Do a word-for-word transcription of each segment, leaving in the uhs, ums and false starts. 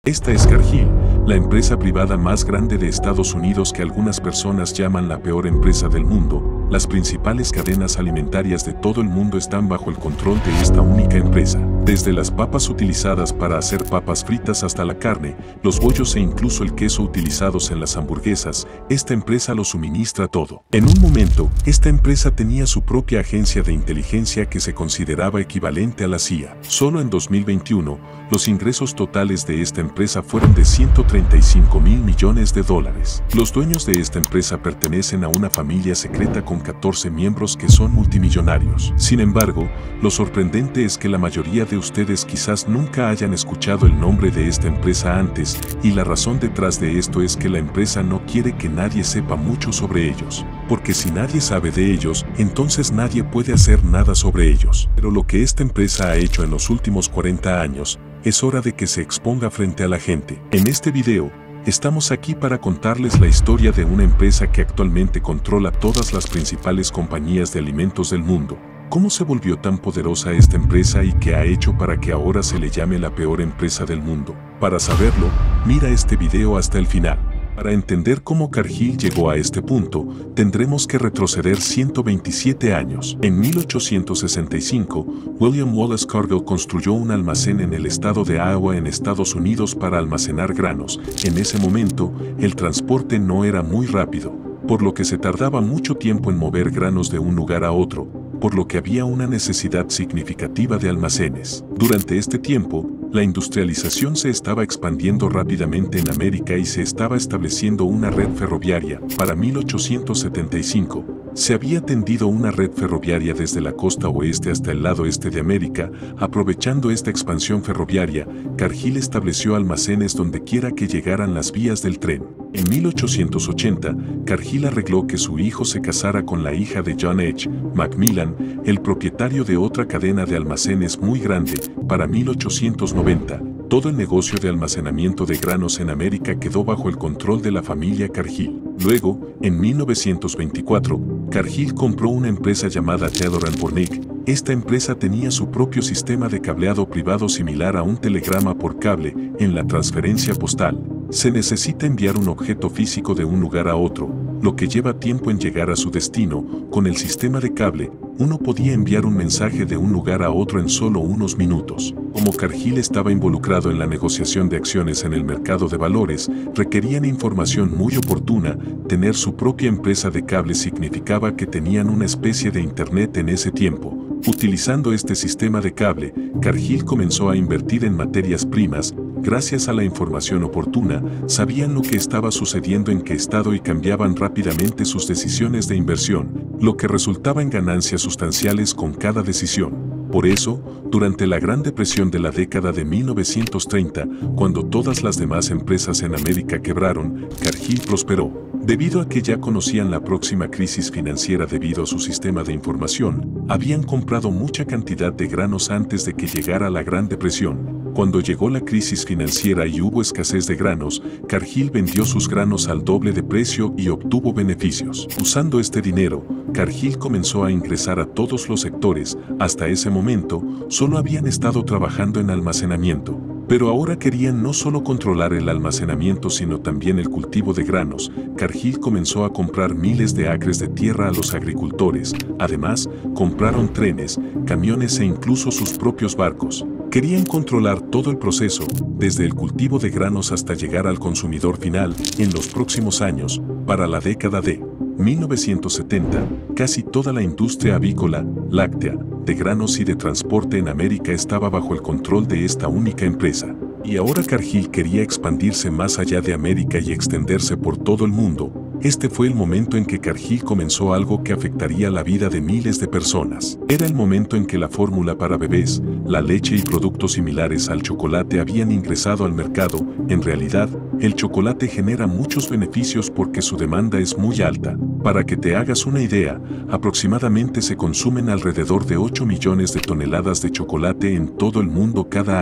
Esta es Cargill, la empresa privada más grande de Estados Unidos que algunas personas llaman la peor empresa del mundo. Las principales cadenas alimentarias de todo el mundo están bajo el control de esta única empresa. Desde las papas utilizadas para hacer papas fritas hasta la carne, los bollos e incluso el queso utilizados en las hamburguesas, esta empresa lo suministra todo. En un momento, esta empresa tenía su propia agencia de inteligencia que se consideraba equivalente a la C I A. Solo en dos mil veintiuno, los ingresos totales de esta empresa fueron de ciento treinta y cinco mil millones de dólares. Los dueños de esta empresa pertenecen a una familia secreta con catorce miembros que son multimillonarios. Sin embargo, lo sorprendente es que la mayoría de ustedes quizás nunca hayan escuchado el nombre de esta empresa antes, y la razón detrás de esto es que la empresa no quiere que nadie sepa mucho sobre ellos. Porque si nadie sabe de ellos, entonces nadie puede hacer nada sobre ellos. Pero lo que esta empresa ha hecho en los últimos cuarenta años, es hora de que se exponga frente a la gente. En este video, estamos aquí para contarles la historia de una empresa que actualmente controla todas las principales compañías de alimentos del mundo. ¿Cómo se volvió tan poderosa esta empresa y qué ha hecho para que ahora se le llame la peor empresa del mundo? Para saberlo, mira este video hasta el final. Para entender cómo Cargill llegó a este punto, tendremos que retroceder ciento veintisiete años. En mil ochocientos sesenta y cinco, William Wallace Cargill construyó un almacén en el estado de Iowa en Estados Unidos para almacenar granos. En ese momento, el transporte no era muy rápido, por lo que se tardaba mucho tiempo en mover granos de un lugar a otro, por lo que había una necesidad significativa de almacenes. Durante este tiempo, la industrialización se estaba expandiendo rápidamente en América y se estaba estableciendo una red ferroviaria. Para mil ochocientos setenta y cinco, se había tendido una red ferroviaria desde la costa oeste hasta el lado este de América. Aprovechando esta expansión ferroviaria, Cargill estableció almacenes donde quiera que llegaran las vías del tren. En mil ochocientos ochenta, Cargill arregló que su hijo se casara con la hija de John H. Macmillan, el propietario de otra cadena de almacenes muy grande. Para mil ochocientos noventa, todo el negocio de almacenamiento de granos en América quedó bajo el control de la familia Cargill. Luego, en mil novecientos veinticuatro, Cargill compró una empresa llamada Taylor and Pornick. Esta empresa tenía su propio sistema de cableado privado similar a un telegrama por cable. En la transferencia postal, se necesita enviar un objeto físico de un lugar a otro, lo que lleva tiempo en llegar a su destino. Con el sistema de cable, uno podía enviar un mensaje de un lugar a otro en solo unos minutos. Como Cargill estaba involucrado en la negociación de acciones en el mercado de valores, requerían información muy oportuna. Tener su propia empresa de cable significaba que tenían una especie de internet en ese tiempo. Utilizando este sistema de cable, Cargill comenzó a invertir en materias primas. Gracias a la información oportuna, sabían lo que estaba sucediendo en qué estado y cambiaban rápidamente sus decisiones de inversión, lo que resultaba en ganancias sustanciales con cada decisión. Por eso, durante la Gran Depresión de la década de mil novecientos treinta, cuando todas las demás empresas en América quebraron, Cargill prosperó. Debido a que ya conocían la próxima crisis financiera debido a su sistema de información, habían comprado mucha cantidad de granos antes de que llegara la Gran Depresión. Cuando llegó la crisis financiera y hubo escasez de granos, Cargill vendió sus granos al doble de precio y obtuvo beneficios. Usando este dinero, Cargill comenzó a ingresar a todos los sectores. Hasta ese momento, solo habían estado trabajando en almacenamiento. Pero ahora querían no solo controlar el almacenamiento sino también el cultivo de granos. Cargill comenzó a comprar miles de acres de tierra a los agricultores. Además, compraron trenes, camiones e incluso sus propios barcos. Querían controlar todo el proceso, desde el cultivo de granos hasta llegar al consumidor final. En los próximos años, para la década de mil novecientos setenta, casi toda la industria avícola, láctea, de granos y de transporte en América estaba bajo el control de esta única empresa. Y ahora Cargill quería expandirse más allá de América y extenderse por todo el mundo. Este fue el momento en que Cargill comenzó algo que afectaría la vida de miles de personas. Era el momento en que la fórmula para bebés, la leche y productos similares al chocolate habían ingresado al mercado. En realidad, el chocolate genera muchos beneficios porque su demanda es muy alta. Para que te hagas una idea, aproximadamente se consumen alrededor de ocho millones de toneladas de chocolate en todo el mundo cada año.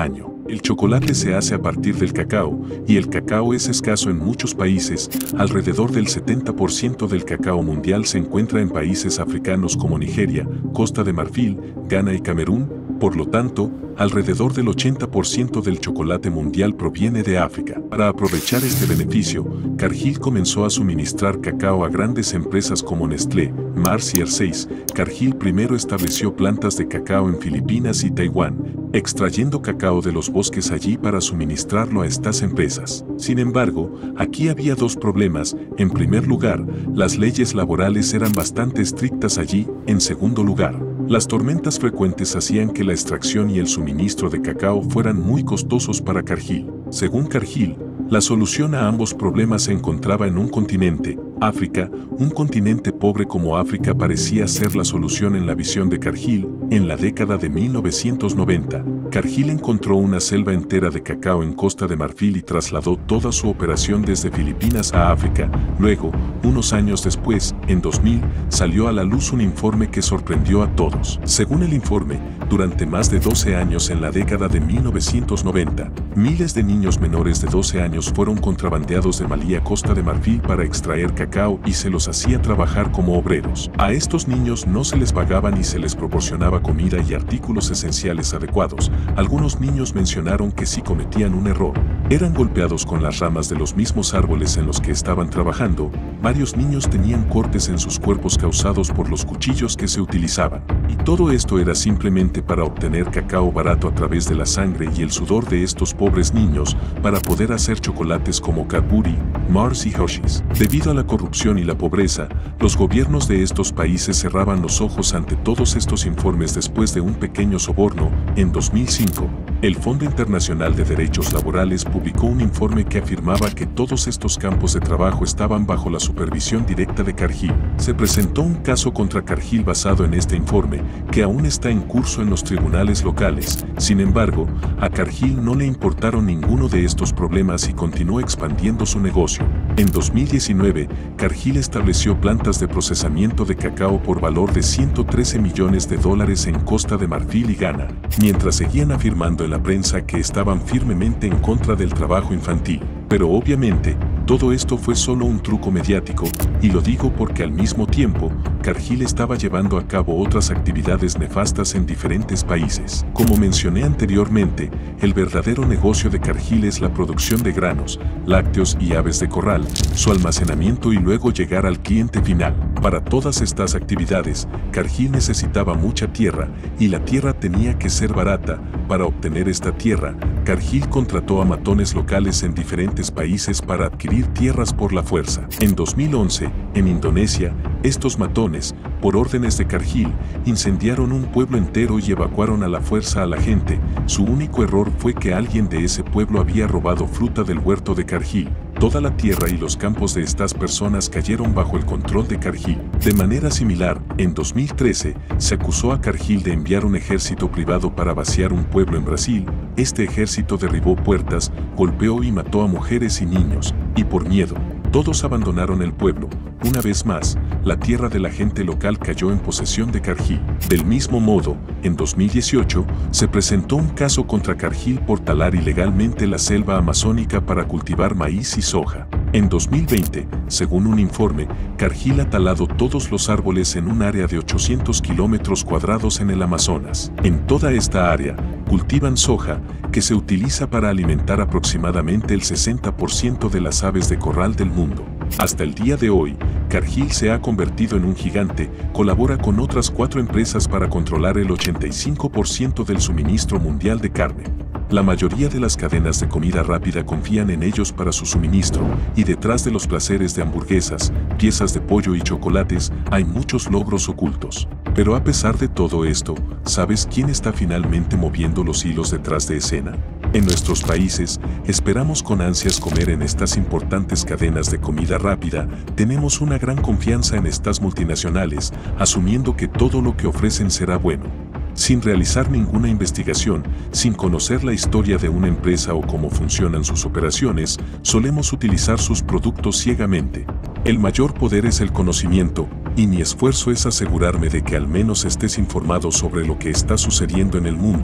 El chocolate se hace a partir del cacao, y el cacao es escaso en muchos países. Alrededor del setenta por ciento del cacao mundial se encuentra en países africanos como Nigeria, Costa de Marfil, Ghana y Camerún. Por lo tanto, alrededor del ochenta por ciento del chocolate mundial proviene de África. Para aprovechar este beneficio, Cargill comenzó a suministrar cacao a grandes empresas como Nestlé, Mars y Hershey's. Cargill primero estableció plantas de cacao en Filipinas y Taiwán, extrayendo cacao de los bosques allí para suministrarlo a estas empresas. Sin embargo, aquí había dos problemas. En primer lugar, las leyes laborales eran bastante estrictas allí. En segundo lugar, las tormentas frecuentes hacían que la extracción y el suministro de cacao fueran muy costosos para Cargill. Según Cargill, la solución a ambos problemas se encontraba en un continente, África. Un continente pobre como África parecía ser la solución en la visión de Cargill. En la década de mil novecientos noventa, Cargill encontró una selva entera de cacao en Costa de Marfil y trasladó toda su operación desde Filipinas a África. Luego, unos años después, en dos mil, salió a la luz un informe que sorprendió a todos. Según el informe, durante más de doce años en la década de mil novecientos noventa, miles de niños menores de doce años fueron contrabandeados de Malí a Costa de Marfil para extraer cacao y se los hacía trabajar como obreros. A estos niños no se les pagaba ni se les proporcionaba comida y artículos esenciales adecuados. Algunos niños mencionaron que si cometían un error, eran golpeados con las ramas de los mismos árboles en los que estaban trabajando. Varios niños tenían cortes en sus cuerpos causados por los cuchillos que se utilizaban. Y todo esto era simplemente para obtener cacao barato a través de la sangre y el sudor de estos pobres niños para poder hacer chocolates como Cadbury, Mars y Hershey's. Debido a la corrupción y la pobreza, los gobiernos de estos países cerraban los ojos ante todos estos informes. Después de un pequeño soborno, en dos mil cinco, el Fondo Internacional de Derechos Laborales publicó un informe que afirmaba que todos estos campos de trabajo estaban bajo la supervisión directa de Cargill. Se presentó un caso contra Cargill basado en este informe, que aún está en curso en los tribunales locales. Sin embargo, a Cargill no le importaron ninguno de estos problemas y continuó expandiendo su negocio. En dos mil diecinueve, Cargill estableció plantas de procesamiento de cacao por valor de ciento trece millones de dólares en Costa de Marfil y Ghana, mientras seguían afirmando en la prensa que estaban firmemente en contra del trabajo infantil. Pero obviamente, todo esto fue solo un truco mediático, y lo digo porque al mismo tiempo, Cargill estaba llevando a cabo otras actividades nefastas en diferentes países. Como mencioné anteriormente, el verdadero negocio de Cargill es la producción de granos, lácteos y aves de corral, su almacenamiento y luego llegar al cliente final. Para todas estas actividades, Cargill necesitaba mucha tierra, y la tierra tenía que ser barata. Para obtener esta tierra, Cargill contrató a matones locales en diferentes países para adquirir tierras por la fuerza. En dos mil once, en Indonesia, estos matones, por órdenes de Cargill, incendiaron un pueblo entero y evacuaron a la fuerza a la gente. Su único error fue que alguien de ese pueblo había robado fruta del huerto de Cargill. Toda la tierra y los campos de estas personas cayeron bajo el control de Cargill. De manera similar, en dos mil trece, se acusó a Cargill de enviar un ejército privado para vaciar un pueblo en Brasil. Este ejército derribó puertas, golpeó y mató a mujeres y niños, y por miedo, todos abandonaron el pueblo. Una vez más, la tierra de la gente local cayó en posesión de Cargill. Del mismo modo, en dos mil dieciocho, se presentó un caso contra Cargill por talar ilegalmente la selva amazónica para cultivar maíz y soja. En dos mil veinte, según un informe, Cargill ha talado todos los árboles en un área de ochocientos kilómetros cuadrados en el Amazonas. En toda esta área, cultivan soja, que se utiliza para alimentar aproximadamente el sesenta por ciento de las aves de corral del mundo. Hasta el día de hoy, Cargill se ha convertido en un gigante, colabora con otras cuatro empresas para controlar el ochenta y cinco por ciento del suministro mundial de carne. La mayoría de las cadenas de comida rápida confían en ellos para su suministro, y detrás de los placeres de hamburguesas, piezas de pollo y chocolates, hay muchos logros ocultos. Pero a pesar de todo esto, ¿sabes quién está finalmente moviendo los hilos detrás de escena? En nuestros países, esperamos con ansias comer en estas importantes cadenas de comida rápida, tenemos una gran confianza en estas multinacionales, asumiendo que todo lo que ofrecen será bueno. Sin realizar ninguna investigación, sin conocer la historia de una empresa o cómo funcionan sus operaciones, solemos utilizar sus productos ciegamente. El mayor poder es el conocimiento, y mi esfuerzo es asegurarme de que al menos estés informado sobre lo que está sucediendo en el mundo,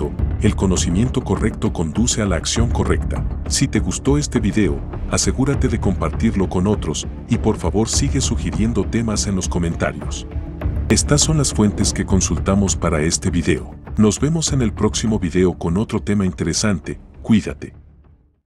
El conocimiento correcto conduce a la acción correcta. Si te gustó este video, asegúrate de compartirlo con otros y por favor sigue sugiriendo temas en los comentarios. Estas son las fuentes que consultamos para este video. Nos vemos en el próximo video con otro tema interesante. Cuídate.